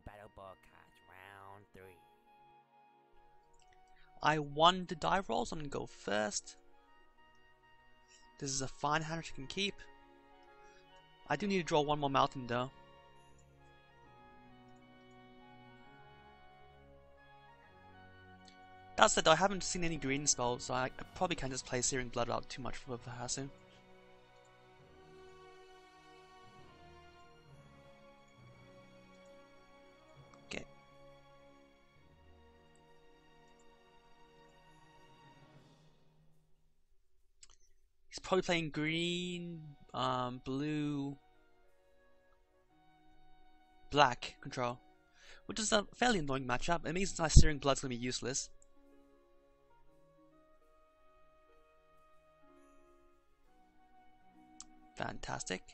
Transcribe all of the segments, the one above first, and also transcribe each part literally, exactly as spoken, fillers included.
Battle Broadcast Round three. I won the die rolls, so I'm gonna go first. This is a fine hand which I can keep. I do need to draw one more mountain though. That said though, I haven't seen any green spells, so I, I probably can't just play Searing Blood without too much of a hassle. Okay. He's probably playing green, um, blue, black control, which is a fairly annoying matchup. It means my Searing Blood's gonna be useless. Fantastic.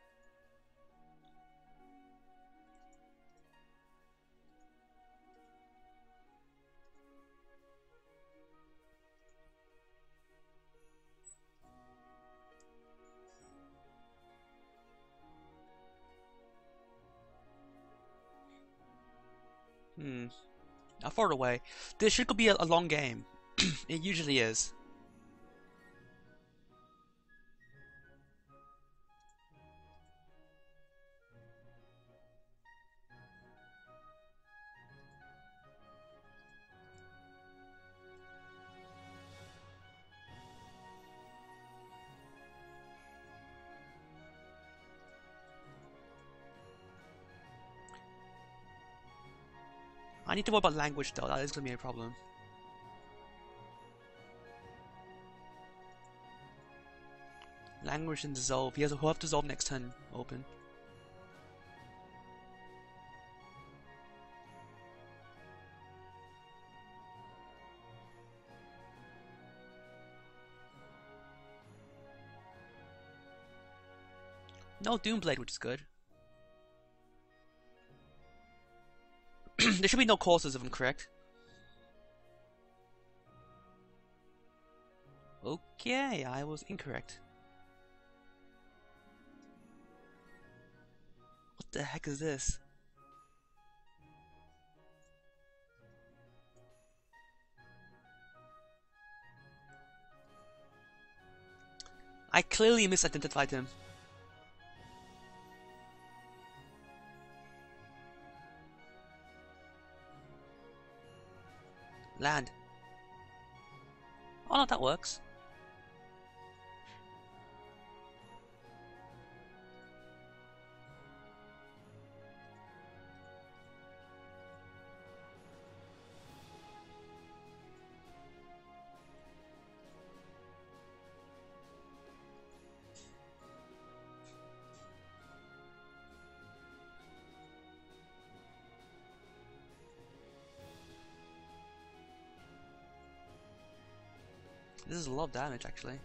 Hmm. I'll throw it away. This should be a, a long game. It usually is. I need to worry about language though, that is going to be a problem. Language and dissolve. He has a he'll have dissolve next turn open. No Doomblade, which is good. There should be no courses if I'm correct. Okay, I was incorrect. What the heck is this? I clearly misidentified him. Land. Oh no, that works. This is a lot of damage, actually.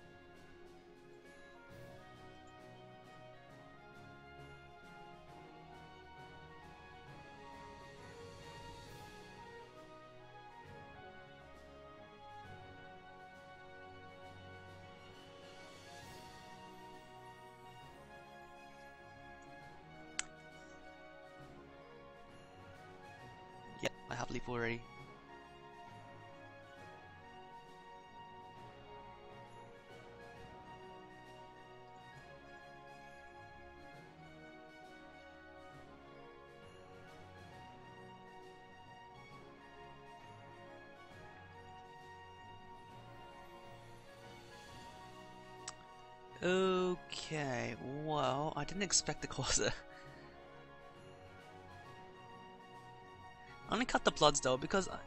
Yeah, I have leap already. Okay, well, I didn't expect the Corsair. I only cut the Bloods though because I...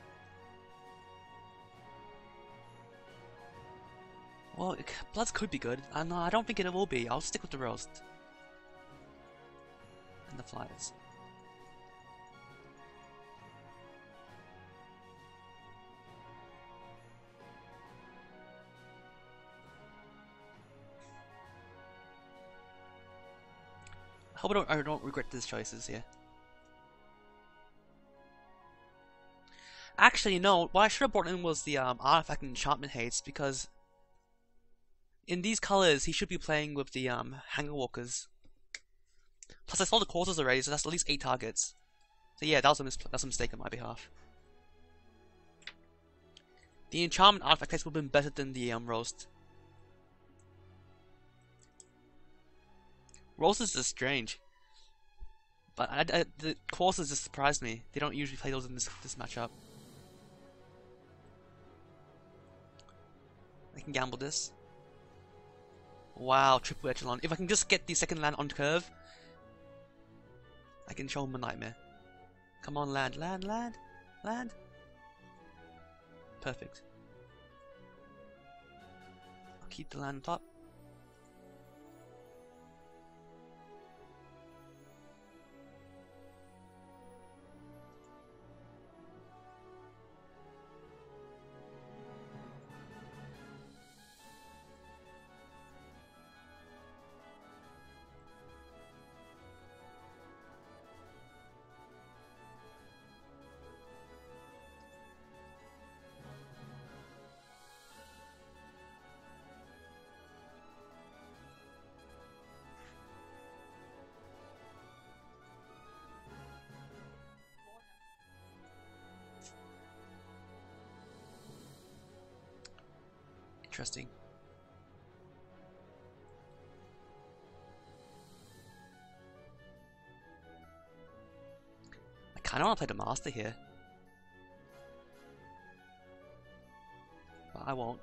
Well, it, Bloods could be good. I know I don't think it will be. I'll stick with the Roast and the Flyers. I hope I don't, I don't regret these choices here. Actually, no. What I should have brought in was the um, artifact and enchantment haste, because in these colors he should be playing with the um, Hanger Walkers. Plus, I saw the courses already, so that's at least eight targets. So yeah, that was a mis that's a mistake on my behalf. The enchantment artifact text would have been better than the um roast. Roasts are strange, but I, I, the courses just surprised me. They don't usually play those in this this matchup. I can gamble this. Wow, triple echelon. If I can just get the second land on curve, I can show him a nightmare. Come on, land, land, land, land. Perfect. I'll keep the land on top. Interesting. I kind of want to play the master here, but I won't.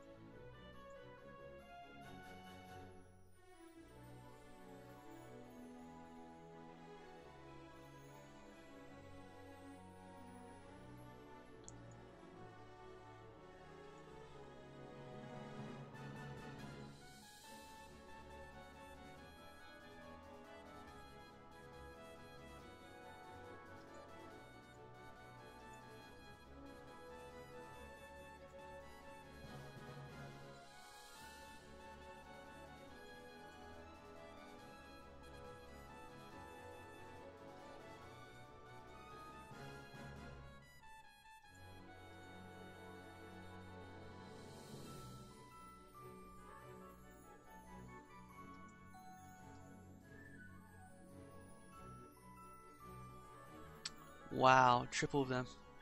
Wow, triple of them.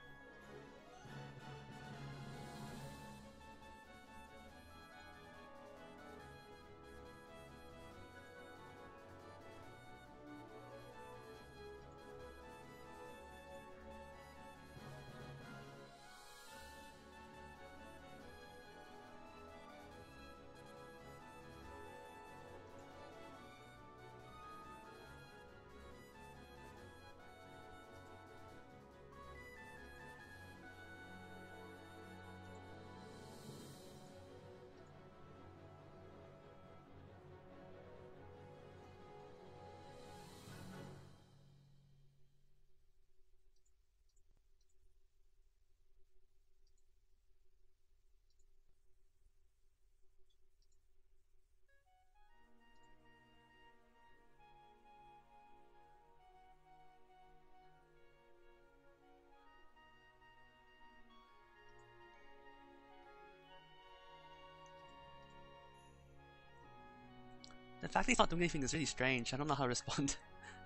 The fact that he's not doing anything is really strange. I don't know how to respond.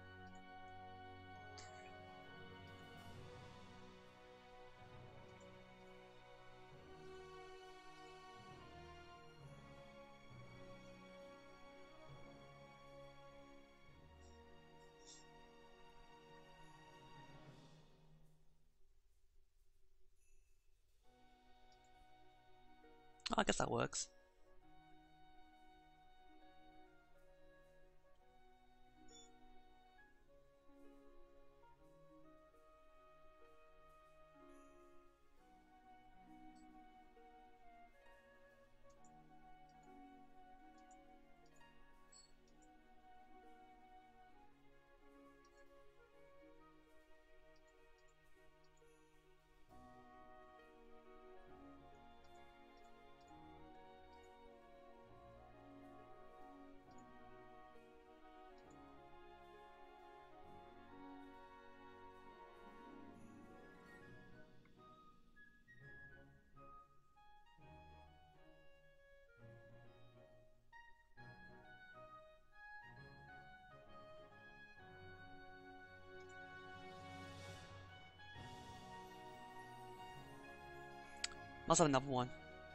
Oh, I guess that works. Must have another one.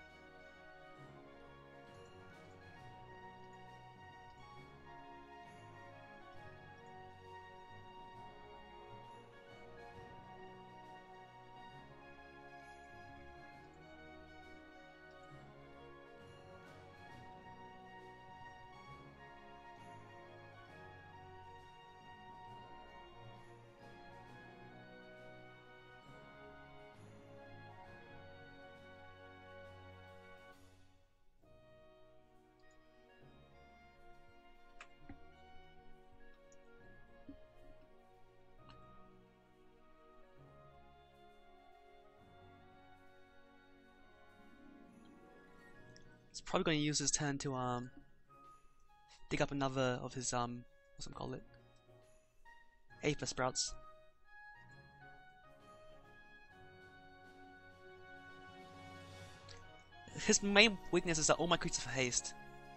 He's probably going to use his turn to um dig up another of his um what's it call it? Aether sprouts. His main weakness is that all my creatures have haste.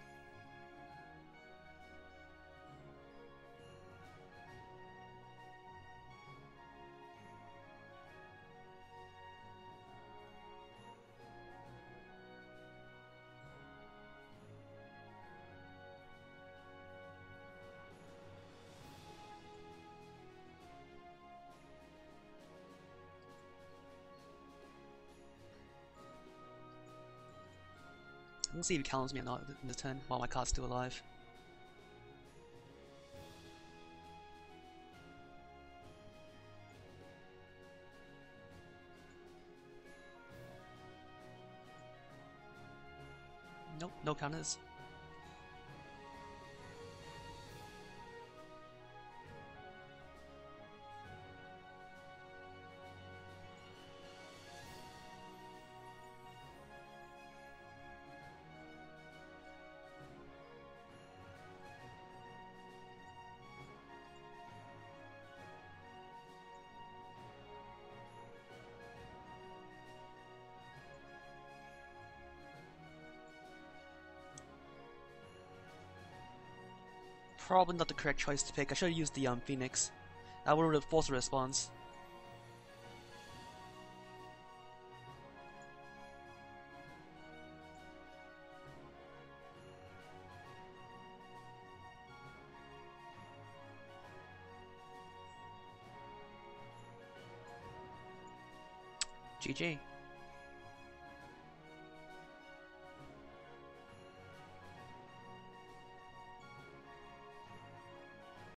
We'll see if he counters me or not in the turn while my card's still alive. Nope, no counters. Probably not the correct choice to pick. I should have used the um, Phoenix. That would have forced a response. G G.